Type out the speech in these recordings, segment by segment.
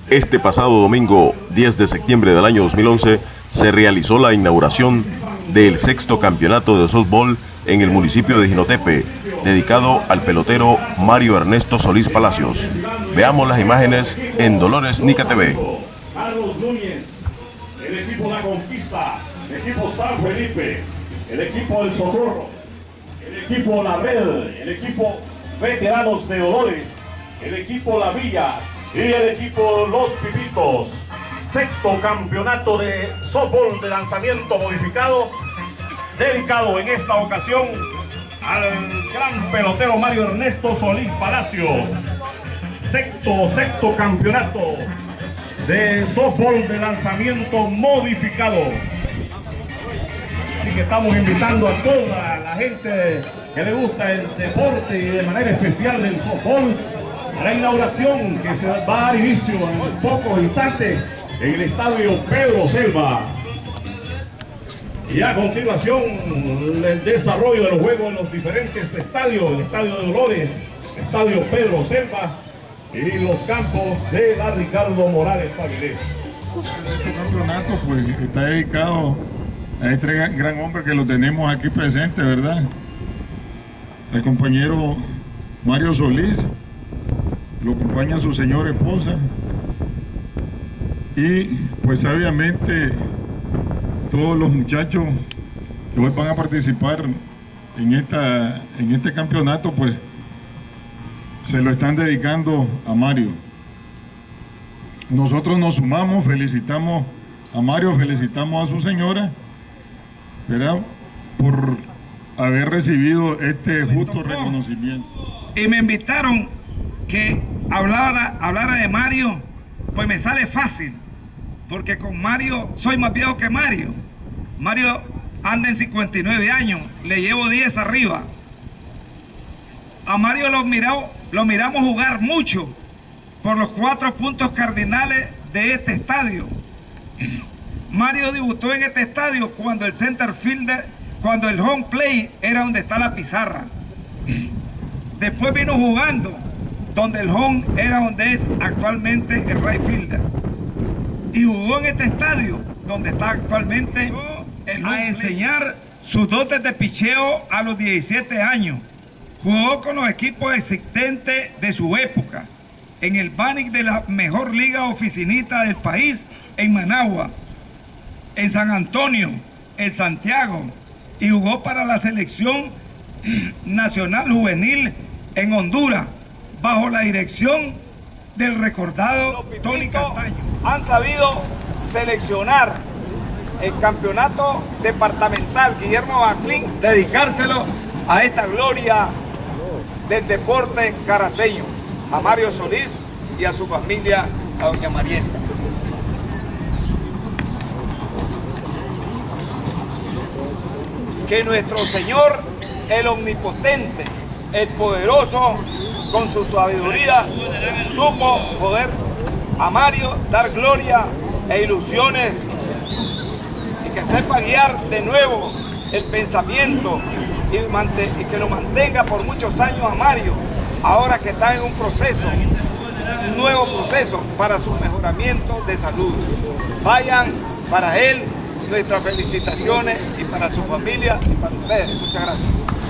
Este pasado domingo 10 de septiembre del año 2011 se realizó la inauguración del sexto campeonato de softball en el municipio de Jinotepe, dedicado al pelotero Mario Ernesto Solís Palacios. Veamos las imágenes en Dolores Nica TV. Carlos Núñez, el equipo La Conquista, el equipo San Felipe, el equipo El Socorro, el equipo La Red, el equipo Veteranos de Dolores, el equipo La Villa y el equipo Los Pipitos. Sexto campeonato de softball de lanzamiento modificado, dedicado en esta ocasión al gran pelotero Mario Ernesto Solís Palacios. Sexto campeonato de softball de lanzamiento modificado. Así que estamos invitando a toda la gente que le gusta el deporte y de manera especial el softball a la inauguración que se va a dar inicio en pocos instantes en el estadio Pedro Selva. Y a continuación el desarrollo de los juegos en los diferentes estadios, el estadio de Dolores, el estadio Pedro Selva y los campos de la Ricardo Morales Pavilés. Este campeonato pues está dedicado a este gran hombre que lo tenemos aquí presente, ¿verdad? El compañero Mario Solís, lo acompaña su señora esposa y pues sabiamente todos los muchachos que hoy van a participar en este campeonato pues se lo están dedicando a Mario. Nosotros nos sumamos, felicitamos a Mario, felicitamos a su señora, ¿verdad?, por haber recibido este justo reconocimiento. Y me invitaron que hablara de Mario, pues me sale fácil, porque con Mario soy más viejo que Mario. Mario anda en 59 años, le llevo 10 arriba. A Mario lo miramos jugar mucho por los 4 puntos cardinales de este estadio. Mario debutó en este estadio cuando el center fielder, cuando el home play era donde está la pizarra. Después vino jugando donde el home era donde es actualmente el right fielder. Y jugó en este estadio donde está actualmente a enseñar sus dotes de picheo a los 17 años. Jugó con los equipos existentes de su época, en el BANIC de la mejor liga oficinista del país, en Managua, en San Antonio, en Santiago, y jugó para la selección nacional juvenil en Honduras, bajo la dirección del recordado Tony Castaño. Han sabido seleccionar el campeonato departamental Guillermo Maclín, dedicárselo a esta gloria del deporte caraceño, a Mario Solís y a su familia, a doña Marieta. Que nuestro Señor, el omnipotente, el poderoso, con su sabiduría, supo poder a Mario dar gloria e ilusiones, y que sepa guiar de nuevo el pensamiento y que lo mantenga por muchos años a Mario, ahora que está en un proceso, un nuevo proceso para su mejoramiento de salud. Vayan para él nuestras felicitaciones, y para su familia y para ustedes. Muchas gracias.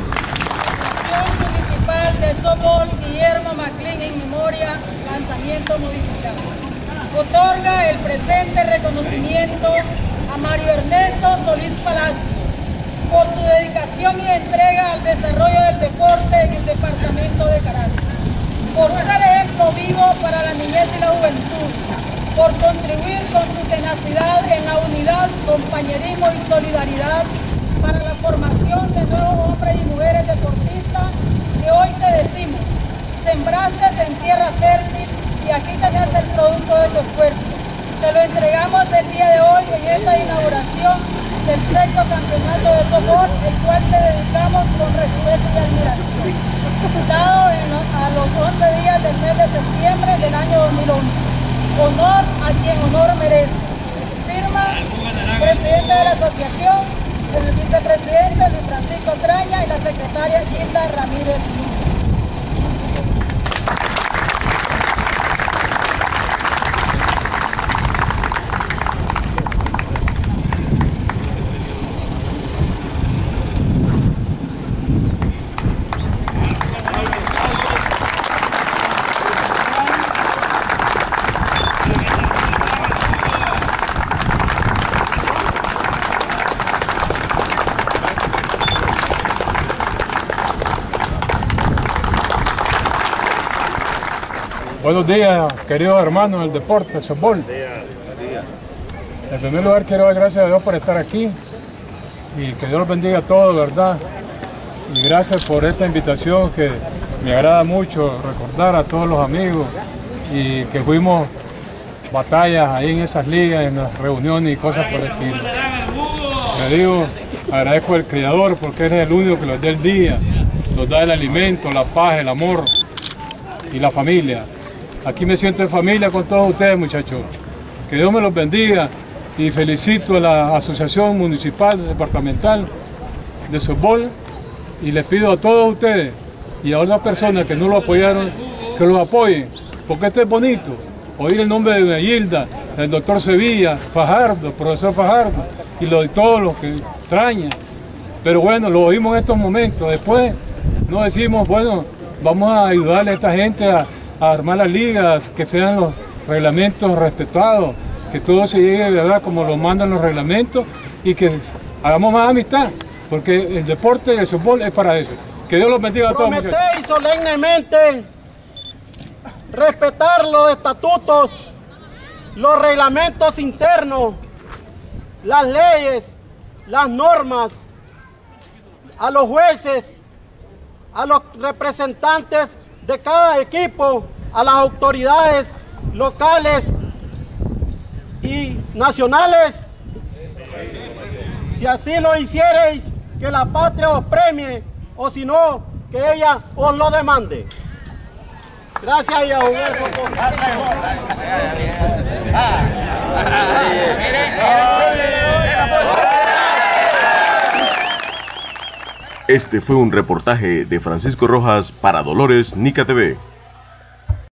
Municipal de softball Guillermo Maclín en memoria, lanzamiento modificado. Otorga el presente reconocimiento a Mario Ernesto Solís Palacios por tu dedicación y entrega al desarrollo del deporte en el departamento de Carazo, por ser ejemplo vivo para la niñez y la juventud, por contribuir con tu tenacidad en la unidad, compañerismo y solidaridad para la formación de nuevos hombres y mujeres deportistas que hoy te decimos, sembraste en tierra fértil y aquí tenés el producto de tu esfuerzo. Te lo entregamos el día de hoy en esta inauguración del sexto campeonato de softball, el cual te dedicamos con respeto y admiración, dado a los 11 días del mes de septiembre del año 2011. Honor a quien honor merece. Firma presidente de la asociación, el vicepresidente Luis Francisco Traña y la secretaria Hilda Ramírez Luna. Buenos días, queridos hermanos del deporte, el softball. En primer lugar, quiero dar gracias a Dios por estar aquí y que Dios los bendiga a todos, ¿verdad? Y gracias por esta invitación que me agrada mucho recordar a todos los amigos y que fuimos batallas ahí en esas ligas, en las reuniones y cosas por el estilo. Le digo, agradezco al Creador porque Él es el único que nos da el día, nos da el alimento, la paz, el amor y la familia. Aquí me siento en familia con todos ustedes, muchachos. Que Dios me los bendiga y felicito a la Asociación Municipal Departamental de Softball y les pido a todos ustedes y a otras personas que no lo apoyaron, que los apoyen, porque esto es bonito. Oír el nombre de doña Gilda, el doctor Sevilla, Fajardo, el profesor Fajardo y todos los que extrañan. Pero bueno, lo oímos en estos momentos. Después nos decimos, bueno, vamos a ayudarle a esta gente a armar las ligas, que sean los reglamentos respetados, que todo se llegue de verdad como lo mandan los reglamentos y que hagamos más amistad, porque el deporte y el softball es para eso. Que Dios los bendiga a todos. Prometéis solemnemente respetar los estatutos, los reglamentos internos, las leyes, las normas, a los jueces, a los representantes de cada equipo, a las autoridades locales y nacionales. Si así lo hiciereis, que la patria os premie, o si no, que ella os lo demande. Gracias y a un beso. Este fue un reportaje de Francisco Rojas para Dolores Nica TV.